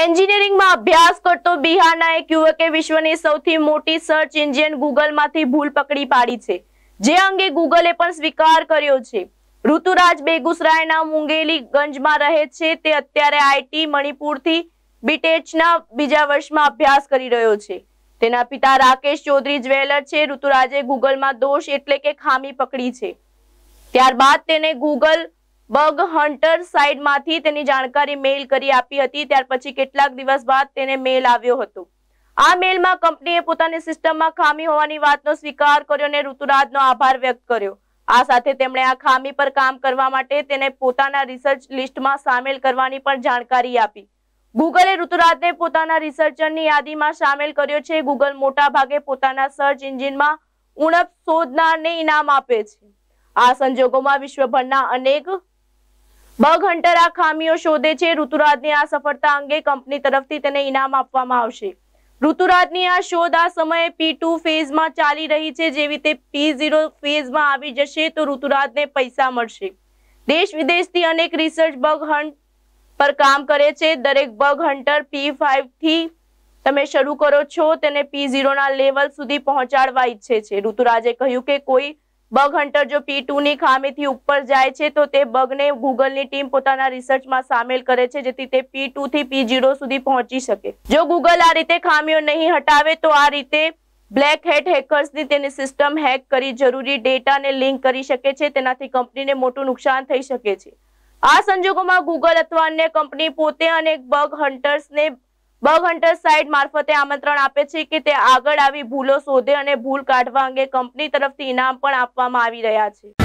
એન્જિનિયરિંગમાં અભ્યાસ કરતો બિહારના એક યુવકે વિશ્વની સૌથી મોટી સર્ચ એન્જિન ગૂગલમાંથી ભૂલ પકડી પાડી છે, જે અંગે ગૂગલે પણ સ્વીકાર કર્યો છે। ઋતુરાજ બેગુસરાયના મુંગેલીગંજમાં રહે છે। તે અત્યારે આઈટી મણિપુરથી બીટેચના બીજા વર્ષમાં અભ્યાસ કરી રહ્યો છે। તેના પિતા રાકેશ ચૌધરી જ્વેલર છે। ઋતુરાજે ગૂગલમાં દોષ એટલે કે ખામી પકડી છે। ત્યારબાદ તેને ગૂગલ બગ હન્ટર સાઇટમાંથી તેની જાણકારી મેઇલ કરી આપી હતી। ત્યાર પછી કેટલાક દિવસ બાદ તેને મેઇલ આવ્યો હતો। આ મેઇલમાં કંપનીએ પોતાની સિસ્ટમમાં ખામી હોવાની વાતનો સ્વીકાર કર્યો અને ઋતુરાજનો આભાર વ્યક્ત કર્યો। આ સાથે તેમણે આ ખામી પર કામ કરવા માટે તેને પોતાના રિસર્ચ લિસ્ટમાં સામેલ કરવાની પણ જાણકારી આપી। ગૂગલે ઋતુરાજને પોતાના રિસર્ચરની યાદીમાં સામેલ કર્યો છે। ગૂગલ મોટા ભાગે પોતાના સર્ચ એન્જિનમાં ઉણપ શોધનારને ઇનામ આપે છે। આ સંજોગોમાં વિશ્વભરના અનેક બગ હન્ટર આ ખામીઓ શોધે છે। ઋતુરાજની આ સફળતા અંગે કંપની તરફથી તેને ઇનામ આપવામાં આવશે। ઋતુરાજની આ શોધ આ સમયે P2 ફેઝમાં ચાલી રહી છે। જેવી તે P0 ફેઝમાં આવી જશે તો ઋતુરાજને પૈસા મળશે। દેશ વિદેશથી અનેક રિસર્ચ બગ હન્ટ પર કામ કરે છે। દરેક બગ હન્ટર P5 થી તમે શરૂ કરો છો તેને P0 ના લેવલ સુધી પહોંચાડવા ઈચ્છે છે। ઋતુરાજે કહ્યું કે કોઈ બગ હન્ટર જો P2 ની ખામીથી ઉપર જાય છે તો તે બગને ગૂગલની ટીમ પોતાના રિસર્ચમાં સામેલ કરે છે, જેથી તે P2 થી P0 સુધી પહોંચી શકે। જો ગૂગલ આ રીતે ખામીઓ નહીં હટાવે તો આ રીતે બ્લેક હેટ હેકર્સની તેની સિસ્ટમ હેક કરી જરૂરી ડેટાને લિંક કરી શકે છે। તેનાથી કંપનીને મોટું નુકસાન થઈ શકે છે। આ સંજોગોમાં ગૂગલ અથવા અન્ય કંપની પોતે અનેક બગ હન્ટર્સને બગ હન્ટર સાઇટ મારફતે આમંત્રણ આપે છે કે તે આગળ આવી ભૂલો શોધે અને ભૂલ કાઢવા અંગે કંપની તરફથી ઇનામ પણ આપવામાં આવી રહ્યા છે।